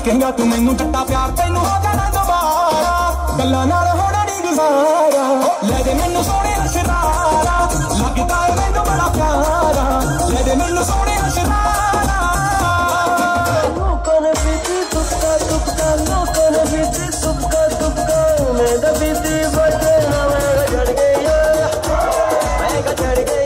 ਕਹਿੰਦਾ ਤੂੰ ਮੈਨੂੰ ਟੱਟਾ ਪਿਆਰ ਤੈਨੂੰ ਹੋ ਜਾਣਾ ਦੁਬਾਰਾ ਗੱਲਾਂ ਨਾਲ ਹੋਣਾ ਨਹੀਂ ਗੁਜ਼ਾਰਾ ਲੈ ਦੇ ਮੈਨੂੰ ਸੋਹਣੇ ਸ਼ਰਾਰਾ ਲੱਗਦਾ ਏ ਮੈਨੂੰ ਬੜਾ ਪਿਆਰਾ ਲੈ ਦੇ ਮੈਨੂੰ ਸੋਹਣੇ ਸ਼ਰਾਰਾ ਲੋਕਾਂ ਨੇ ਬੀਤੀ ਤੁਪਕਾ ਤੁਪਕਾ ਲੋਕਾਂ ਨੇ ਬੀਤੀ ਤੁਪਕਾ ਤੁਪਕਾ ਮੈਂ ਤਾਂ ਬੀਤੀ ਬੜੇ ਨਾ ਮੈਂ ਜੜ ਗਈ ਮੈਂ ਜੜ ਗਈ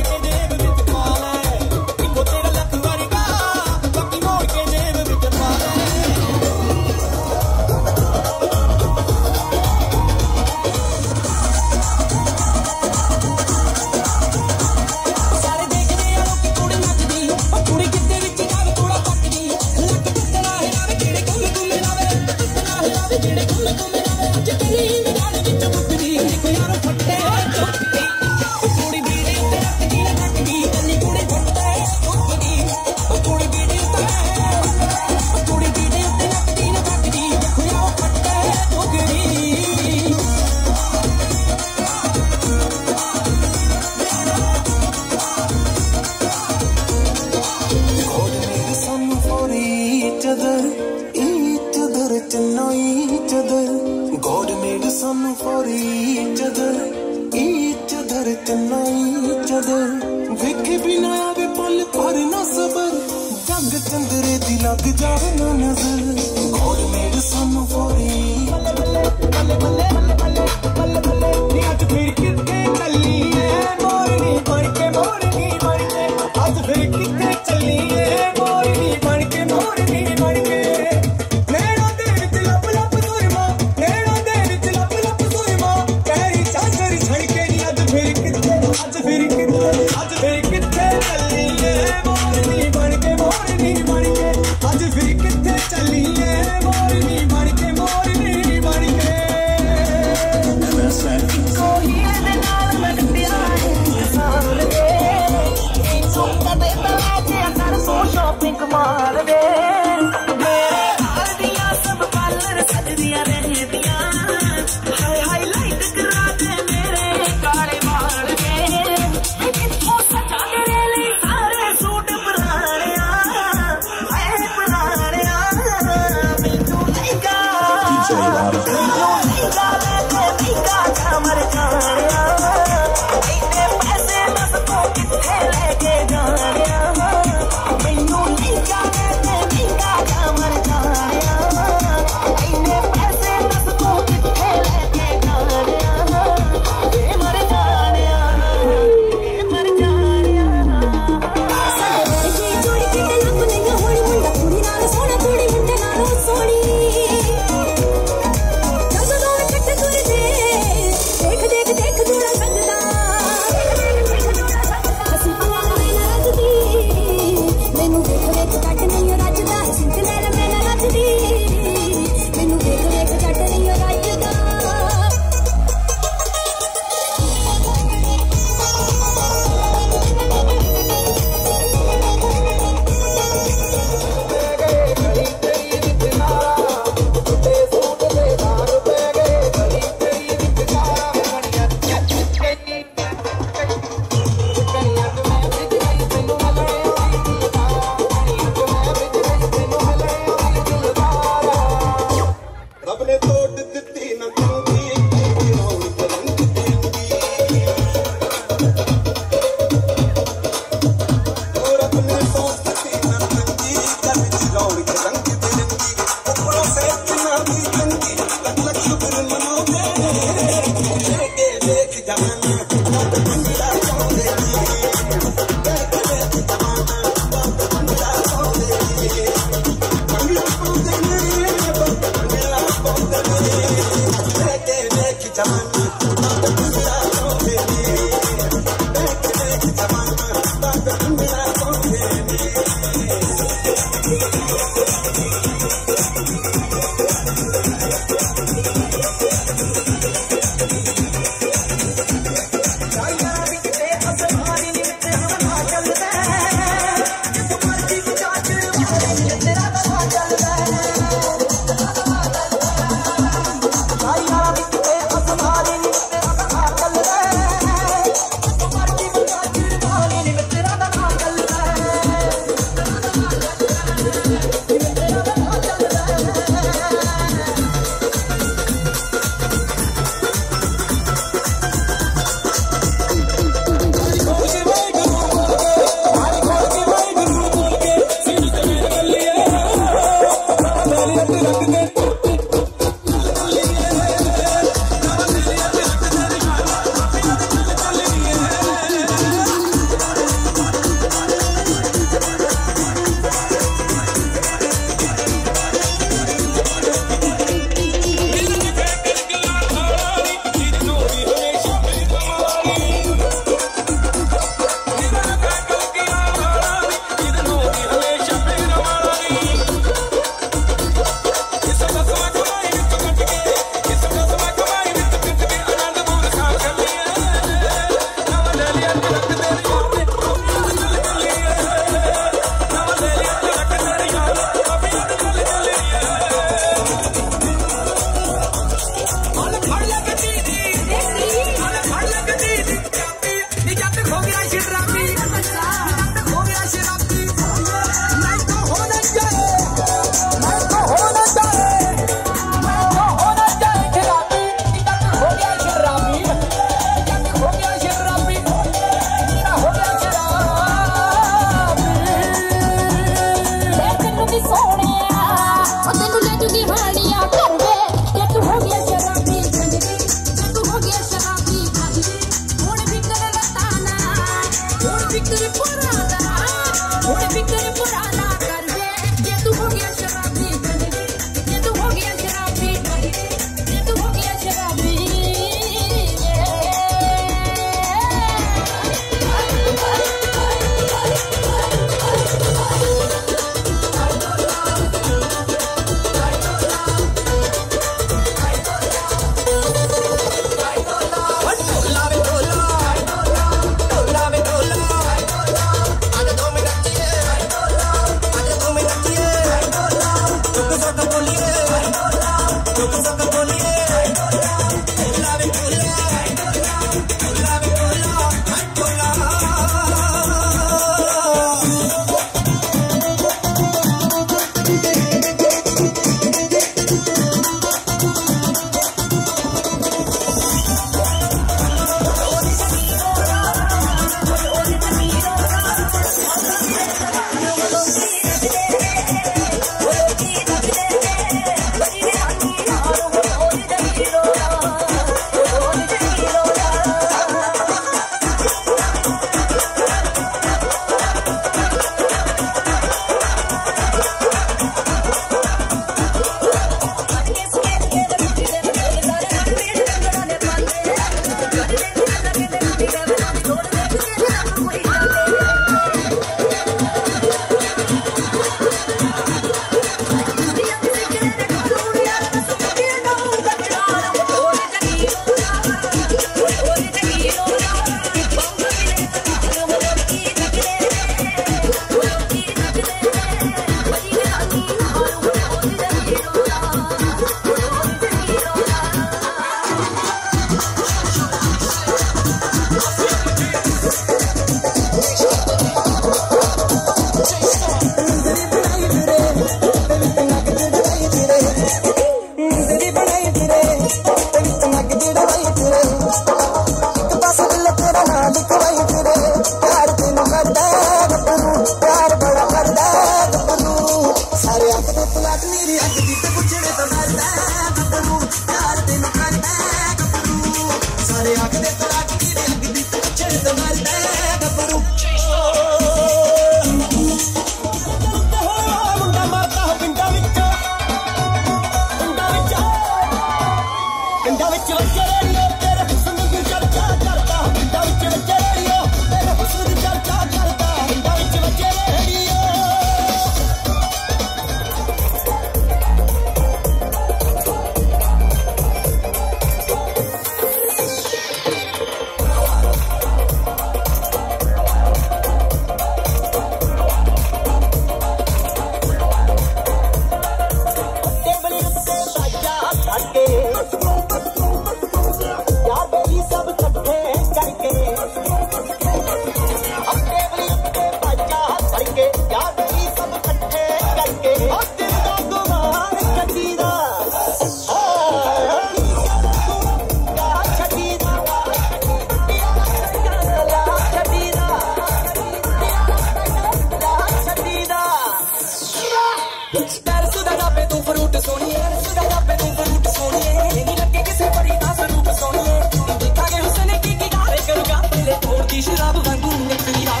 सुधा जापे तू फ्रूट सोनिए सुधा जापे तू फ्रूट सोनिए नहीं लगे किसे बड़ी ना स्वरूप सोनिए दिखागे हुसैन की गारे करूंगा पहले तोड़ दी शराब वांगू निकली आ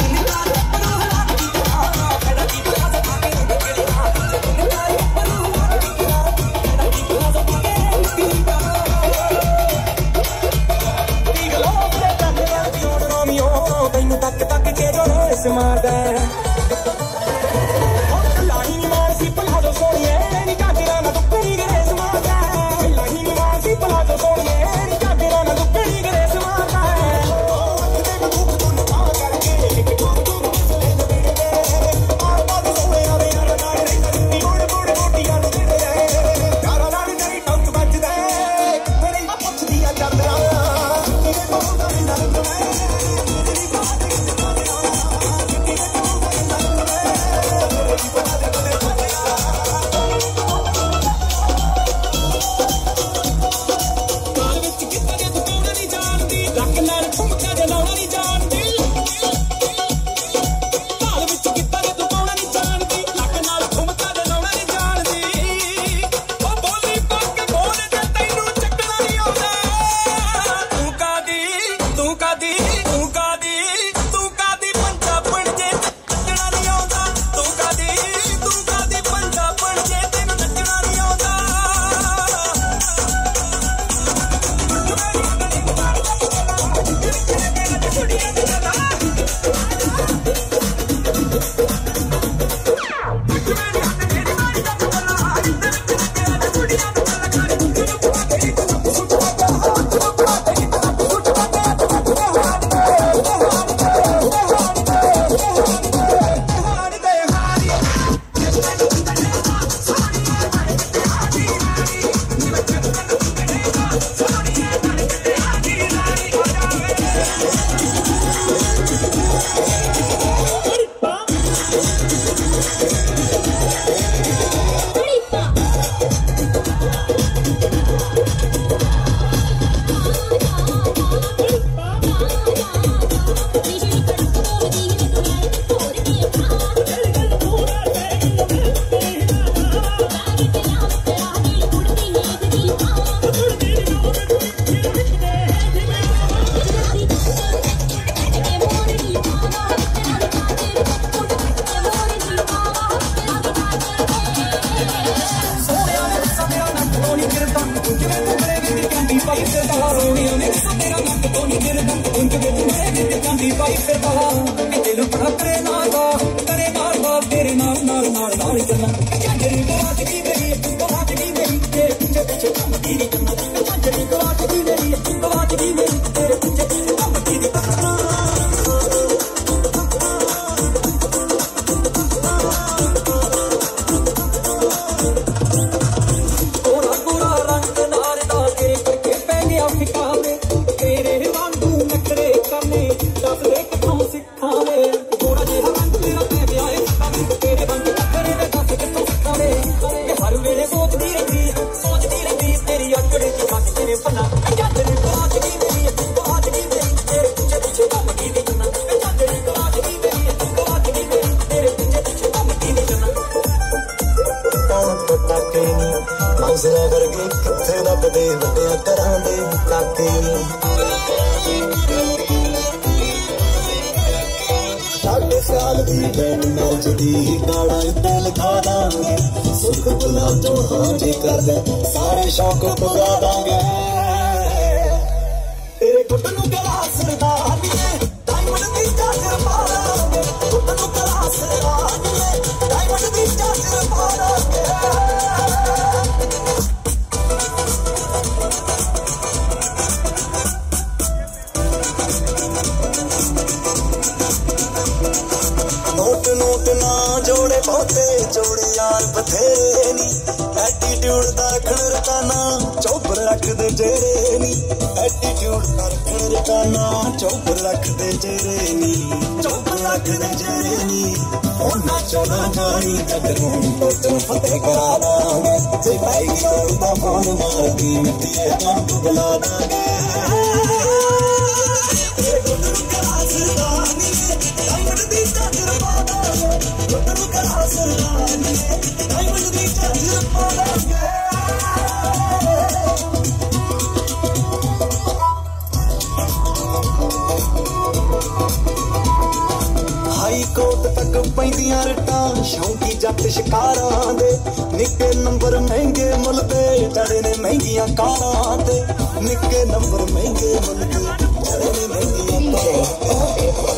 तक तक के जो मारदा सारे शौक पुरा दांगे तेरे गुट नू गलास दानिए डायमंड दी चादर पारांगे गुट नू गलास दानिए डायमंड दी चादर पारांगे नोट नोट ना जोड़े बहुते जोड़े यार बथेरे नी एटीट्यूड दा खड़काना चौपर रख दे जेरे नी एटीट्यूड दा खड़काना चौपर रख दे जेरे नी चौपर रख दे जेरे नी ओना चोना जानी जगनू तो फतेह करा दांगे जे भाई की दा फोन मार दी मिट्टी जंप बुला दांगे ये गुरु कलास दानी डायमंड दी चादर पा दांगे गुरु कलास दानी पैंदियां रट्टां शौकी जट शिकारां दे निक्के नंबर महंगे मुल दे चढ़े ने महंगियां कारां दे निक्के नंबर महंगे मुल दे चढ़े ने महंगियां कारां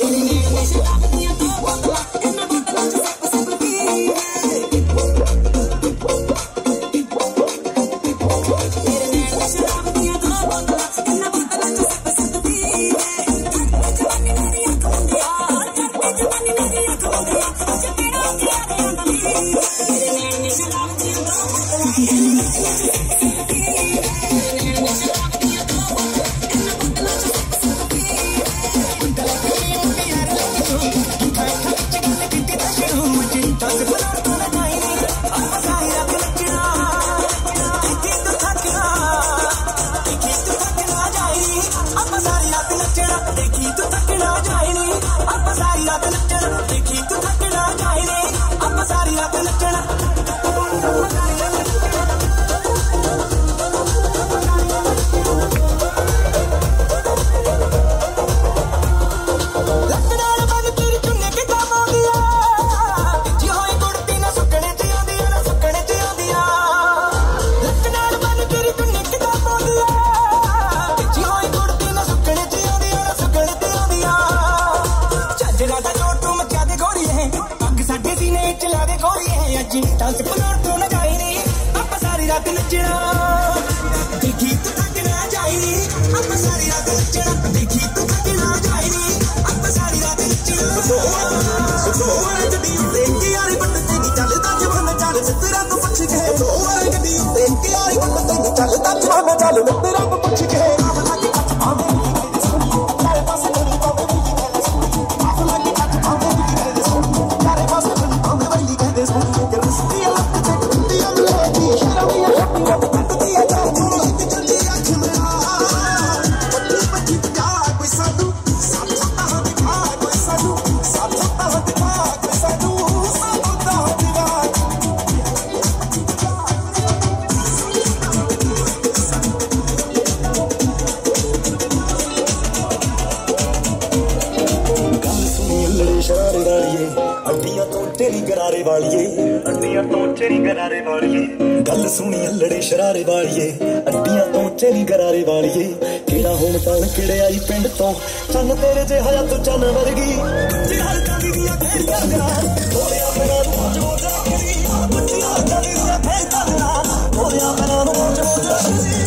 गल सुनी लड़े शरारे वालिए अड्डियां तो चली गरारे वालिए केड़ा होम टाउन केड़े आई पिंड तो चन तेरे जे हया तू चन वर्गी बच्ची हर काली दिया खेल करना बोलिया मेरा रोज हो जाएगी बच्ची हर काली दिया खेल करना बोलिया मेरा रोज हो जाएगी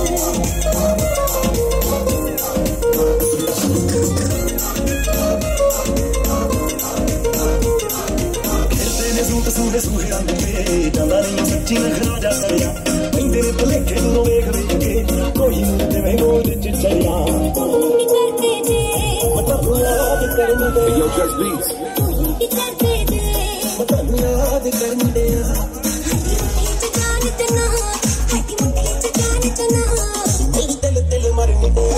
सूहे सूहे रंग के जांदा नहीं सच्ची नखरा जा करिया इंदे ने भलेखे दूरों वेख वेख के कोई मुझे में गोद च चलिया मतलब याद करने दे यो जस्ट बीट्स मतलब याद करने दे दिल दिल मरने दे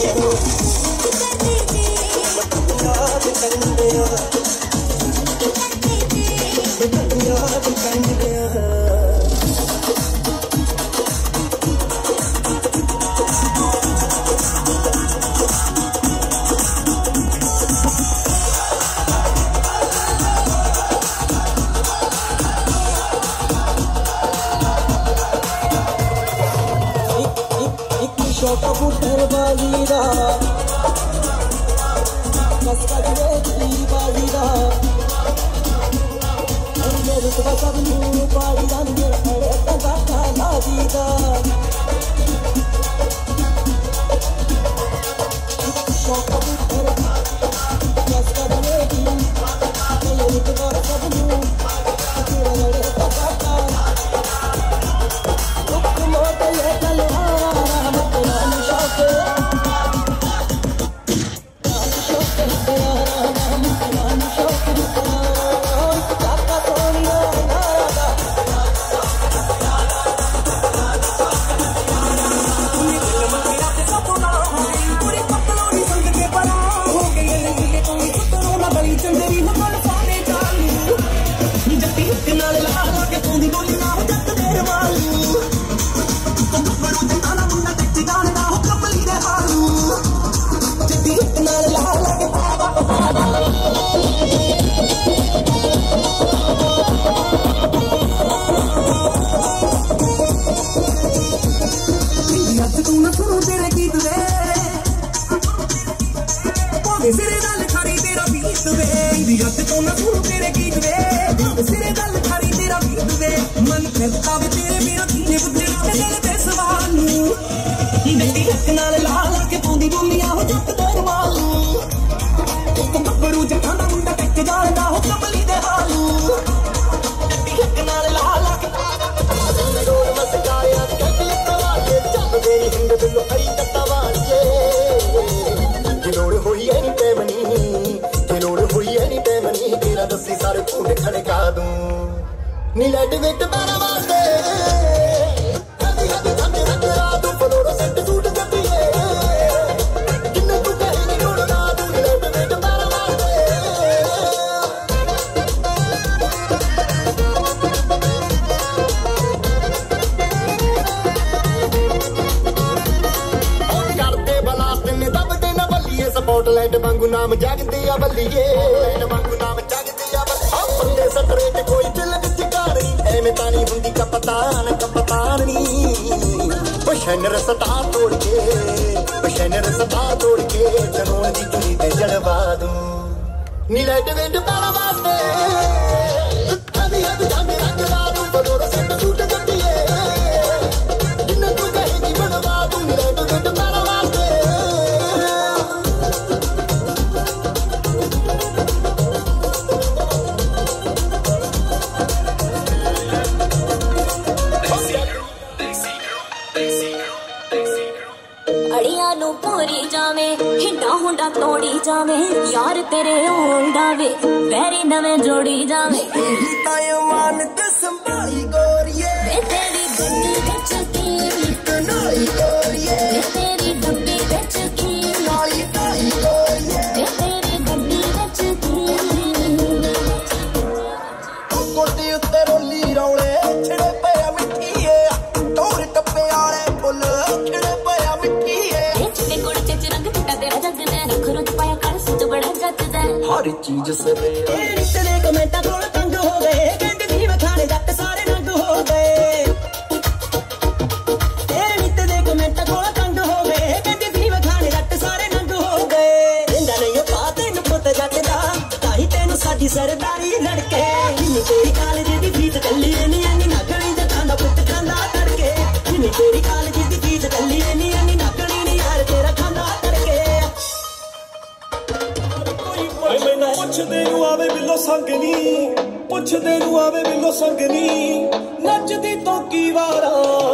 याद करने दे छोटा पुटर बाजीरा कसका की बाजीरा मेरे तो सब नूर बाजीरा मेरा अरे तगा था जीदा छोटा पुटर कसका की मेरे तो सब नूर मेरा अरे तगा था तुम मोटे ये कलवा मिलता वे तेरे बिना धीने बुझना वे दिल दे सवाल नट्टी हक नाल ला ला के पाउंदी बोलियां हो जट दे रुमाल तू गब्बरू जट्टां दा मुंडा टिक जांदा हो कमली दे हाल नट्टी हक नाल ला ला के रोड मस गाया कबल तवाले चल दे हिंद दिल हरी कट्टा वालिए जे लोड़ होई एनी टाइम नी तेरा दस्सी सारे फूट खड़का दूं नी लाइट वेट बारा वास्ते हदी हदी थके रखे रात फ्लोरो सेट सूट जतिए किन्ने तू कहे नी उड़ना दूं नी लाइट वेट बारा वास्ते और करते बलास्ट ने दबदे न बल्लिए स्पॉटलाइट वांगू नाम जागदी आ बल्लिए सटरेट कोई दिल विच गाड़ी एवें तानी हुंदी कपतान नी पशनर सटा तोड़ के जनों दी चुनी ते जड़वा दूं नी लाइट वेट बारा वास्ते हदी हदी जांदे रंगवा दूं बलोरो सेट सूट जट्टिए जिन्ने तू कहेगी बनवा दूं नी लाइट वेट बारा वास्ते हिंडा हुंडा तोड़ी जावे यार तेरे ओल्डावे वैरी नवें जोड़ी जावे मान ते संभाली गोरिए तेरी गड्डी विच की कनाई गोरिए तेरी डब्बी विच की नाली नाई गोरिए तेरी गड्डी विच की कोटी उत्ते रोली रौले छिड़े पिया मिठीए टोर टप्पे वाले फुल छिड़े पिया मिठीए चिट्टे गुड़ च रंग चिट्टा तेरा जगदा रख रुच पाया कर सुच बड़ा जचदा हर चीज सरे तेरे कमेंटा कोल तंग हो गए कहंदे भी वखाने जट सारे रंग हो गए तेरे नित दे कमेंटा कोल तंग हो गए कहंदे भी वखाने जट सारे रंग हो गए इंदा नहीं पा तैनू पुत जट दा ताही तैनू साडी सरदारी लड़के जिन्नी तेरी कॉलेज दी फीस चली नी एनी नागणी जटां दा पुत खांदा तड़के जिन्नी तेरी कॉलेज दी फीस चली नी एनी नागणी नी यार तेरा खांदा तड़के मैनू पुछदे नू आवे बिलो संगनी पुछदे नू आवे बिलो संगनी नचदी तो की वारा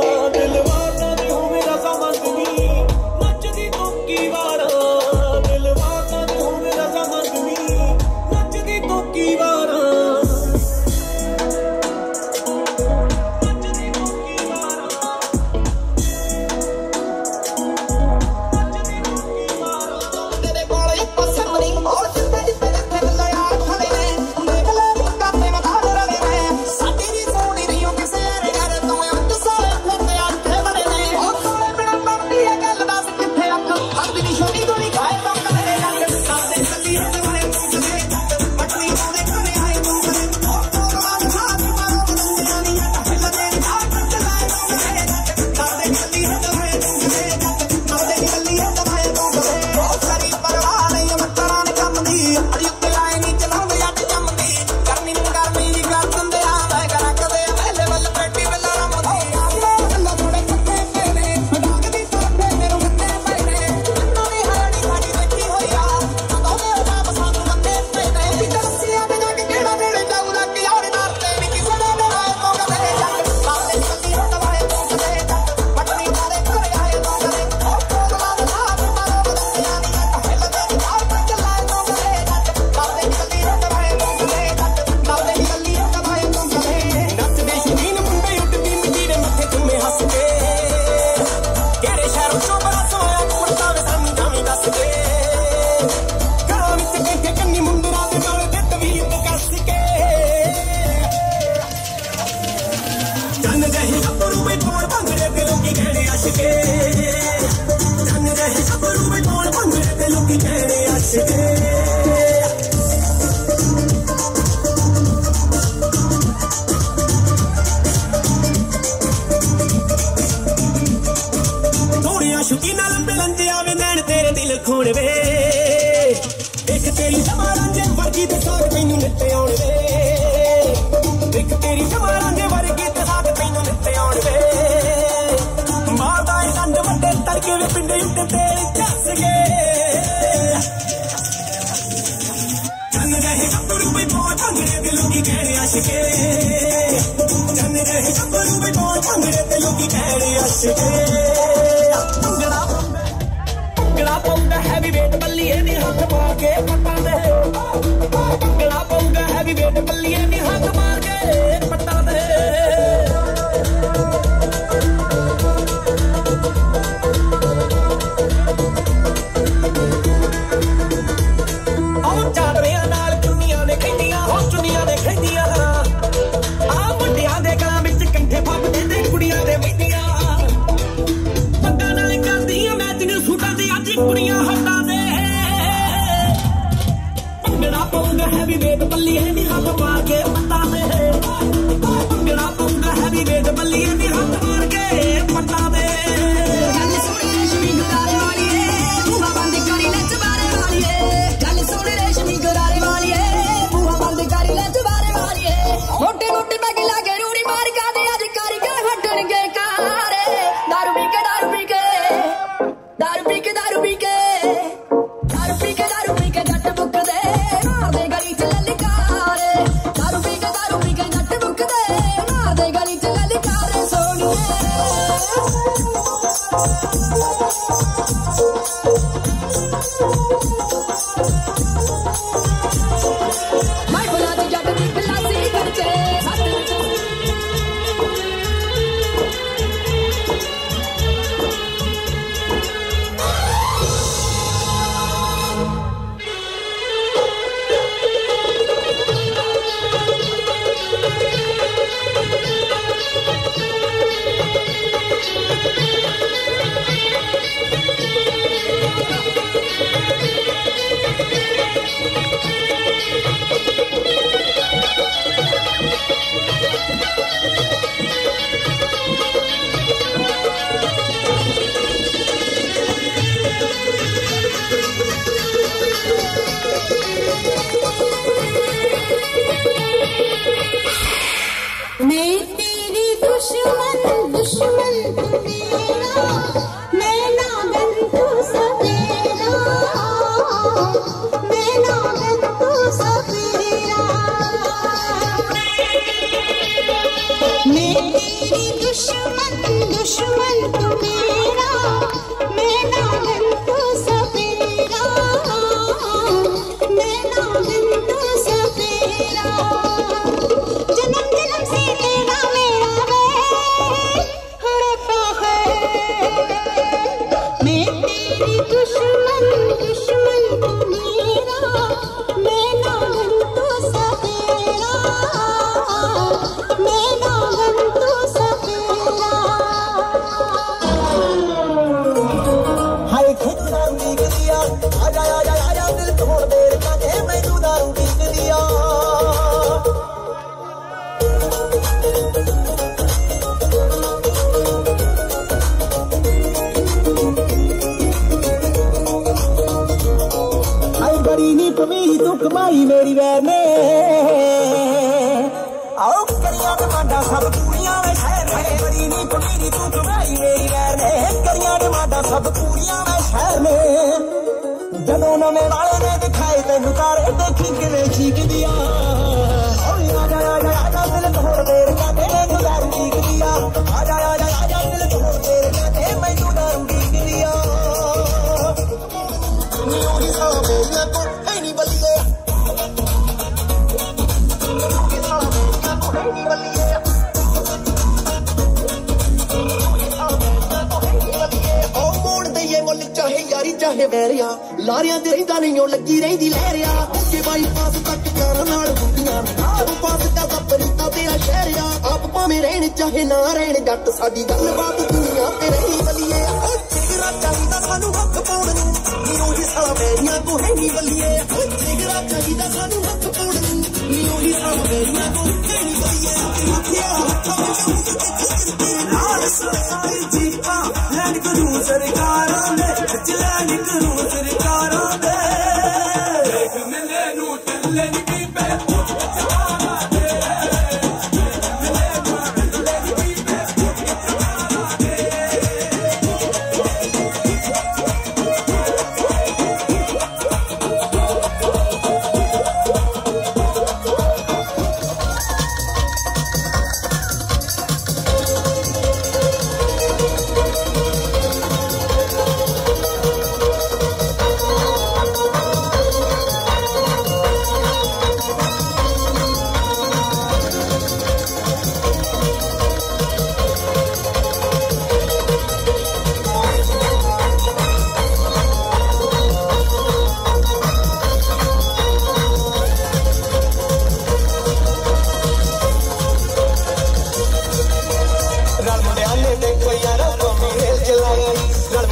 दिलवार ना दे होवे रज़ा मंगनी नचदी तो की वारा दिलवार ना दे होवे रज़ा मंगनी नचदी तो की वारा तेरी जमारांगे वर्गी ते साथ गबरू में तो झंगड़े ते लोगी कहड़े अशके भंगड़ा पाउंदा हैवी वेट बल्लिए नी हाथ मार के पट्टा दे भंगड़ा पाउंदा हैवी वेट बल्लिए नी हाथ मार के पट्टा दे कुड़ियां हटा दे भंगड़ा पाऊंगा हैवी वेट बल्ली है नी हाथ मार के पट्टा दे भंगड़ा पाऊंगा हैवी वेट बल्ली है नी हाथ मार के पट्टा दे गल सोनी रेशमी गरारे वाली है मुंह बंद करी ले चबारे वाली है गल सोनी रेशमी गरारे वाली है मुंह बंद करी ले चबारे वाली है मोटे मोटे बैग लागे रूड़ी मार का दे आज कारीगर हटणगे कारे दारू पी के दारू पी के दारू पी के दारू पी के दारू पी के दारू पी के जट बुक दे मार दे गली च ललकारे दारू पी के जट बुक दे मार दे गली च ललकारे सोनिए मैं बुला दी जट दी खलासी खर्चे मैं तेरी दुश्मन दुश्मन तू मेरा मैं नागन तू सवेरा मैं नागन तू सवेरा मैं तेरी दुश्मन दुश्मन तू मेरा मैं नागन तू सवेरा मैं नागन तू सवेरा जन्म जन्म से तेरा मेरा हड़पा है मैं तेरी दुश्मन दुश्मन तू मेरा मैं नागन तू सवेरा मैं नागन तू सवेरा हाय खुद दारू पीक दिया आजा आजा आजा दिल तोड़ देर का के मैनू दारू पीक दिया मेरी तू कमाई मेरी वैर ने आओ करिया डिमांडा सब पूरियां में शहर में बड़ी नी मेरी तू कमाई मेरी वैर ने करिया डिमांडा सब पूरियां में शहर में जदों नवे वाले ने दिखाए तेन तारे देखी किवें चीक दिया आजा आजा आजा दिल तोड़ देर का ते मैनू दारू पीक दिया आजा आजा आजा दिल तोड़ देर का ते मैनू दारू पीक दिया नी सामे या को है नी बलिए चाहे यारी चाहे बैरिया लारिया दे रहिंदा नहीं लगी रहिंदी लहरिया के बाईपास तक कार नाल बुंदियां जदों पास करदा परिता तेरा शहरिया आप भावें रहन चाहे ना रहन जट साडी गलबात दुनिया ते रही बलिए जिगरा चाहिदा सानू हक पाउण नूं नी ओही साला बैरिया को है नी बलिए जिगरा चाहिदा सानू हक पाउण नूं नी ओही साला बैरिया को है नी बलिए सारी जीता लैंड करूं सरकारां ने लैंड करूं सरकारां ने देख मिले नूं चले नी पीपे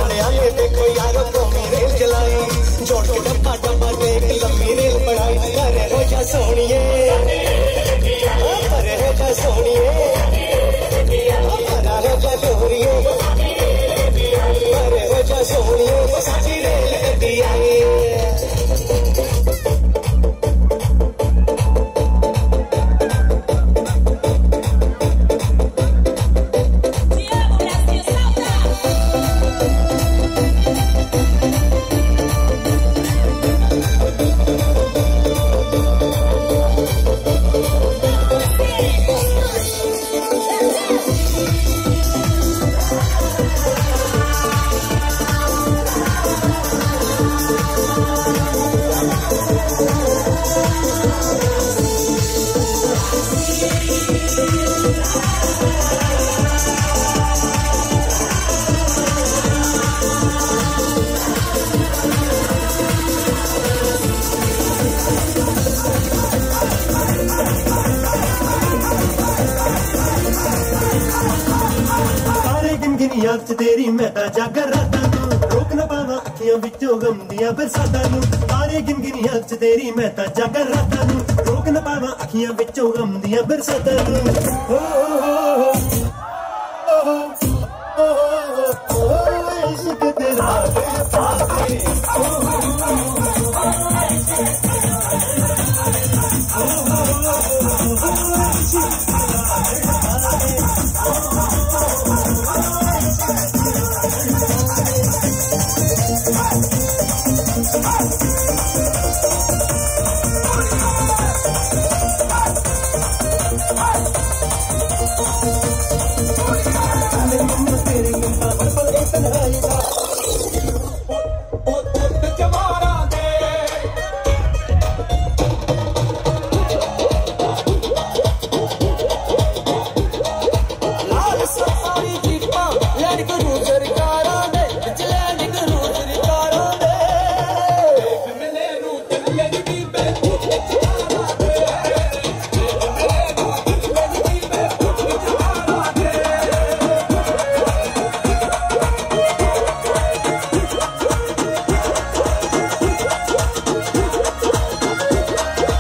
बड़े आए देखो यारो कौमी रेल चलाई जोड़ के डब्बा डब्बा देख लंबी रेल बढ़ाई करे हो जा सोनिए करे हो जा सोनिए बना हो जा डोरिए करे हो जा सोनिए साची रेल गड्डी आई याद तेरी मैं ता जागर राता नू रोक न पावा अखियां विचों गम दियां बरसातां नू तारे गिन गिन याद तेरी मैं ता जागर राता नू रोक न पावा अखियां विचों गम दियां बरसातां नू